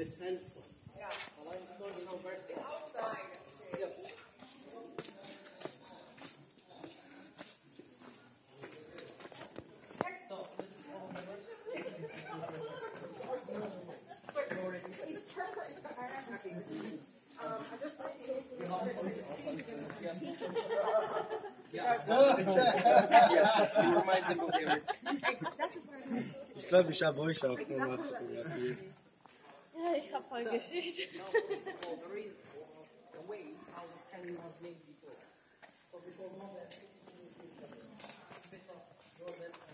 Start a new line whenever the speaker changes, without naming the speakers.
this sandstone.
Yeah.
The limestone, you know, burst
The outside.
Yep.
He's turned. I just like to
You remind them of Eric.
Ich glaube, ich habe euch auch nochmal fotografiert.
Ja, ich habe voll Geschichte.
The way how this canyon was made before. So before Petra, Jordan,